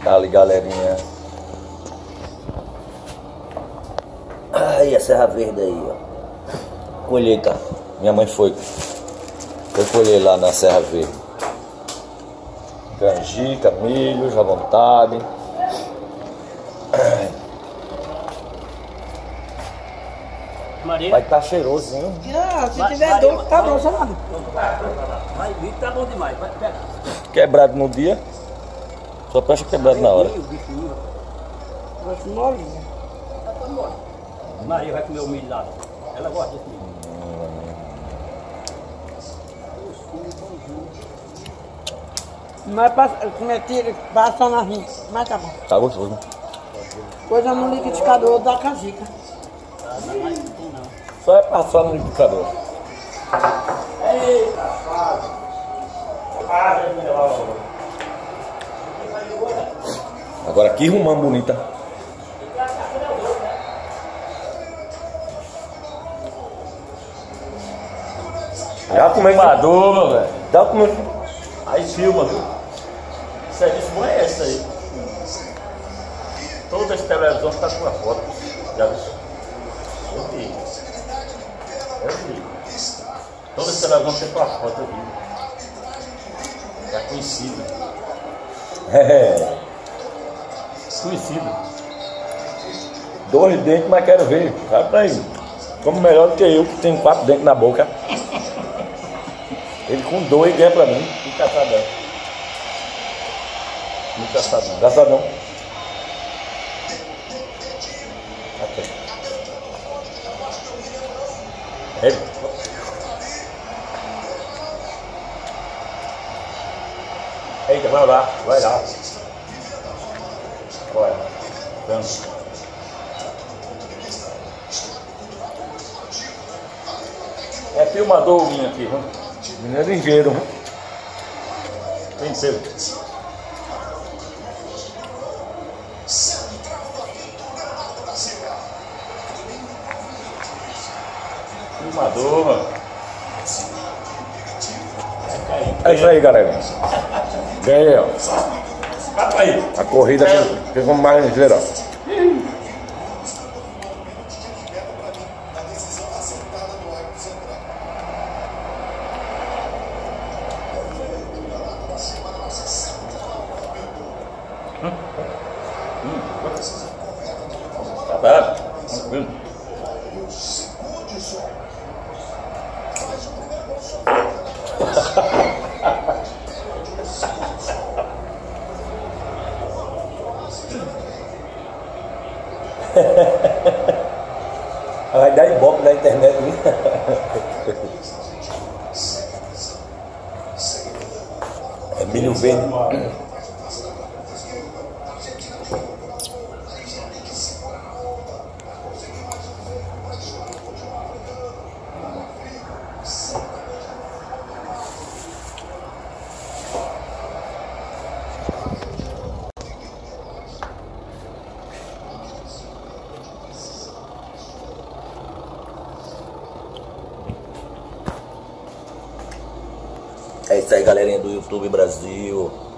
Tá ali, galerinha. Aí a Serra Verde aí, ó. Colheita. Minha mãe foi colher lá na Serra Verde. Canjica, milho, à vontade. Maria. Vai estar cheirosinho. Ah, se tiver doce, tá bom, chamado. Mas bicho tá bom demais, vai pegar. Quebrado no dia. Só presta quebrado na hora. Gosto molinha. Maria vai comer o milho lá. Ela gosta desse milho. Mas passa na rinha. Mas tá bom. Tá gostoso. Coisa no liquidificador da canjica. Só é passar no liquidificador. Agora que rumã bonita. Já comeu maduro, meu velho. Já comeu. Aí filma, viu? Serviço bom é esse aí. Toda essa televisão está com a foto. Já viu? Eu vi. Toda essa televisão tem com a foto, eu vi. É conhecido. É. Conhecido. 2 dentes, mas quero ver. Sabe pra aí. Como melhor do que eu, que tenho 4 dentes na boca. Ele com 2 ganha pra mim. E caçadão. Muito caçadão. Caçadão. Até. Ele. Eita, vai lá, vai lá. Bora. Vamos. É filmador minha aqui, viu? Menino é ligeiro, viu? Tem pelo. Filmador, mano. É isso aí, galera. Ganhei, ó. Capa aí. A corrida ficou mais ligeira, ó. Tá bom. Tranquilo. Vai dar ibope na internet, viu? É milho verde. É isso aí, galerinha do YouTube Brasil.